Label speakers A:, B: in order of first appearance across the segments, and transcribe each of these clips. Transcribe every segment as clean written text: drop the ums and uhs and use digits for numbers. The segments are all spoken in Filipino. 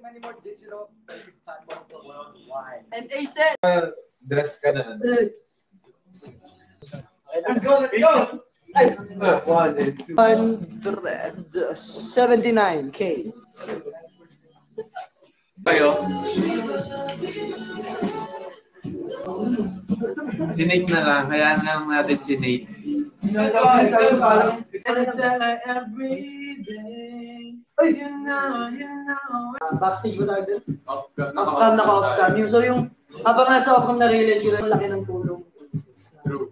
A: many more digital platforms worldwide.
B: And A said,
C: Dress ka na.
A: Let's go!
B: 179K.
C: Kayo? Sinate na lang. Kaya lang natin sinate.
B: Backstage ba tayo din? Off-cam, naka-off-cam. So yung, habang nasa off-cam na-realize ko lang, laki ng tulong.
C: True.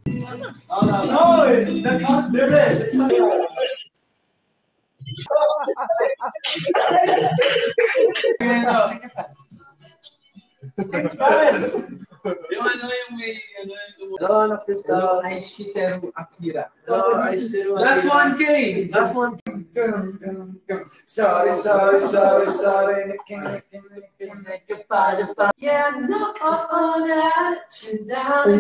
C: Yung ano yung may
A: Dawn of the Star.
C: Aishiteru Akira.
A: Last 1K! Last 1K. Sorry. Yeah, no, that you down.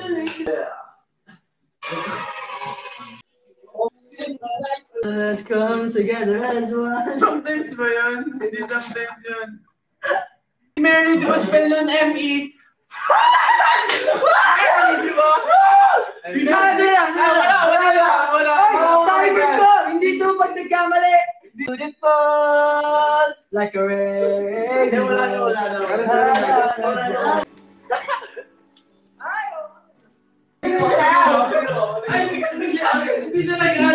A: Let's come together as one.
C: Sometimes ba yun? Hindi sometimes yun. Mary, di ba spell nun M-E? Di ba?
B: Wala. Timer ko! Hindi ito pag nagkamali! Beautiful like a rain.
A: Wala.
C: Hindi siya nag